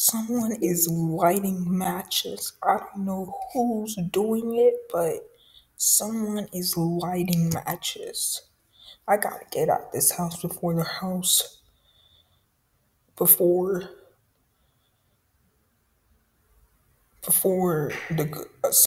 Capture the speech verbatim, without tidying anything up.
Someone is lighting matches. I don't know who's doing it, but someone is lighting matches. I gotta get out this house before the house, before, before the